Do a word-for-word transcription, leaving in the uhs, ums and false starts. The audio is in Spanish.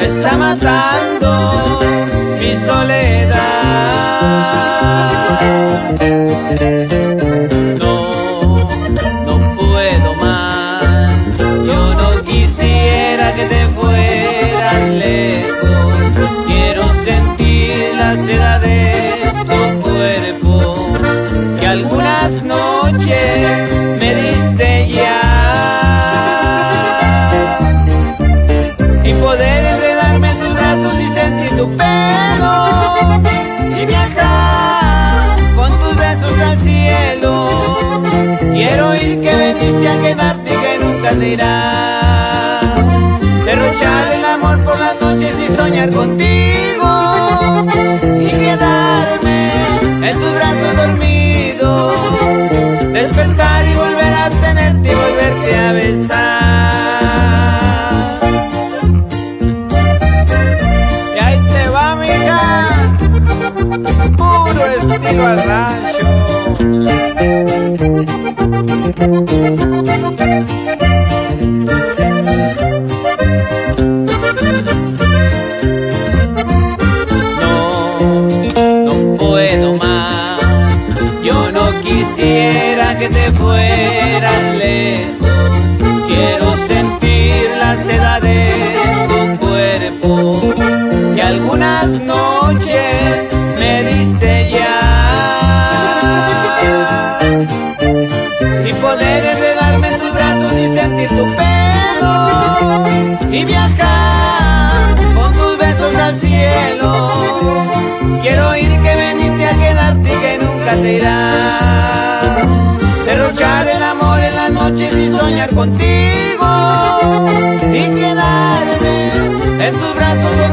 está matando mi soledad. No, no puedo más. Yo no quisiera que te fueras lejos. Quiero sentir la seda de tu cuerpo que algunas noches me diste ya, y poder enredarme en tus brazos y sentir tu pelo y viajar con tus besos al cielo. Quiero oír que veniste a quedarte y que nunca te irás, derrochar el amor por las noches y soñar contigo y quedarme en tus brazos dormido, despertar y volver a tenerte y volverte a besar. Y ahí te va, mija, puro estilo al rancho. Quisiera que te fueras lejos. Quiero sentir la seda de tu cuerpo que algunas noches me diste ya, y poder enredarme en tus brazos y sentir tu pelo y viajar con tus besos al cielo. Quiero oír que veniste a quedarte y que nunca te irás, derrochar el amor en las noches y soñar contigo y quedarme en tus brazos